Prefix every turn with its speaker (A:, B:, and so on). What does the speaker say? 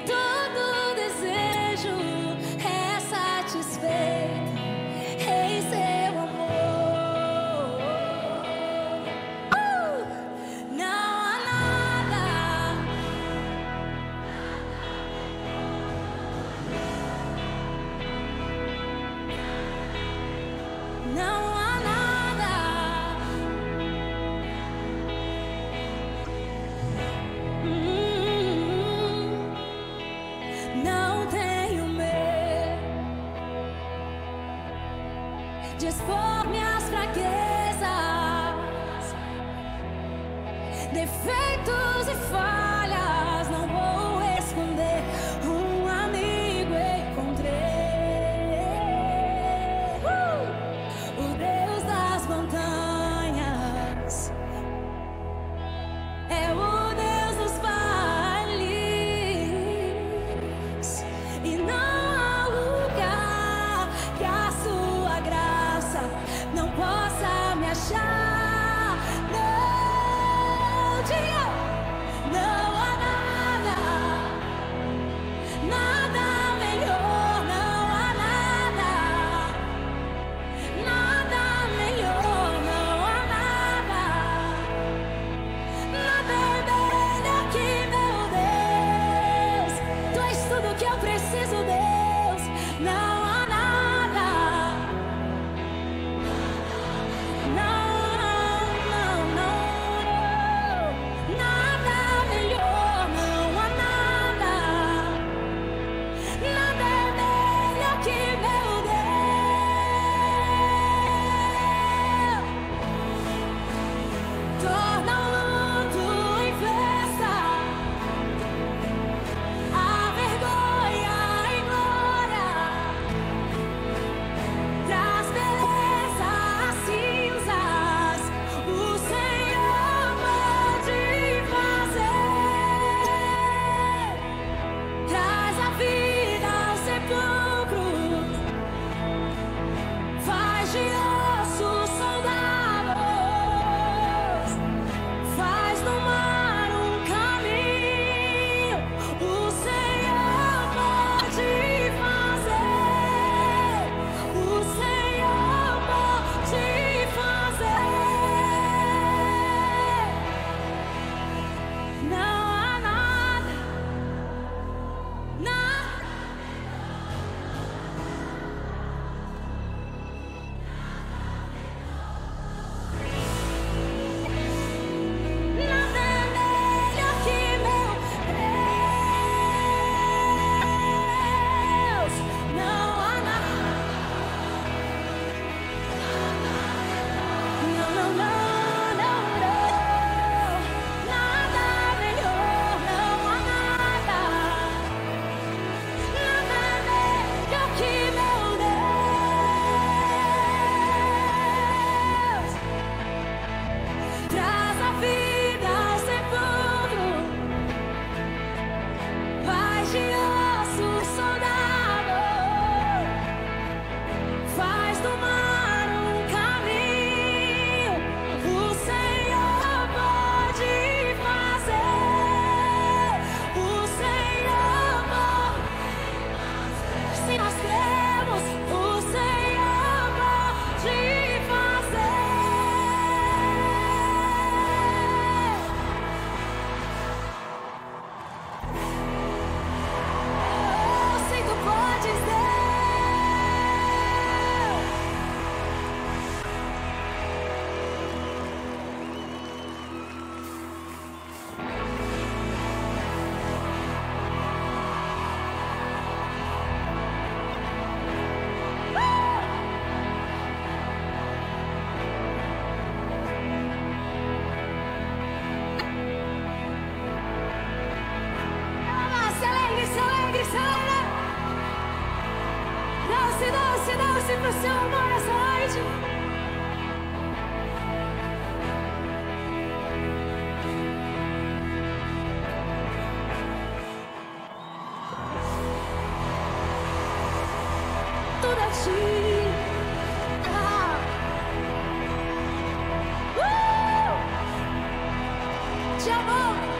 A: Todo desejo é satisfeito em seu amor. Não há nada, não há nada. Não tenho medo de expor minhas fraquezas, defeitos e falhas. Não vou esconder, um amigo encontrei. O Deus das montanhas é o Deus dos vales, e não há lugar que a sua graça não possa me achar. Não, diga, não há nada, nada melhor, não há nada, nada melhor, não há nada. Nada melhor que meu Deus. Tu és tudo que eu preciso, Deus. Não há nada, não, não, não, nada melhor, não há nada, nada melhor que meu Deus. Torna o luto em festa, a vergonha em glória, traz beleza às cinzas. O Senhor pode fazer, traz a vida ao sepulcro, faz de ossos soldados, faz no mar um caminho. O Senhor pode fazer, o Senhor pode fazer. Não há nada, nada. Nada melhor que meu Deus. Não há nada. Não, não, não, não, não. Nada melhor, não há nada. Nada melhor que meu Deus. Traz a vida ao sepulcro, faz de ossos soldados, faz do mar um caminho. O Senhor pode fazer, o Senhor pode. Se nós cremos, o Senhor pode fazer. Se tu podes, Deus. Se alegre, se alegre, se alegre. Dance pro seu amor essa noite. Tudo a ti. Te amo.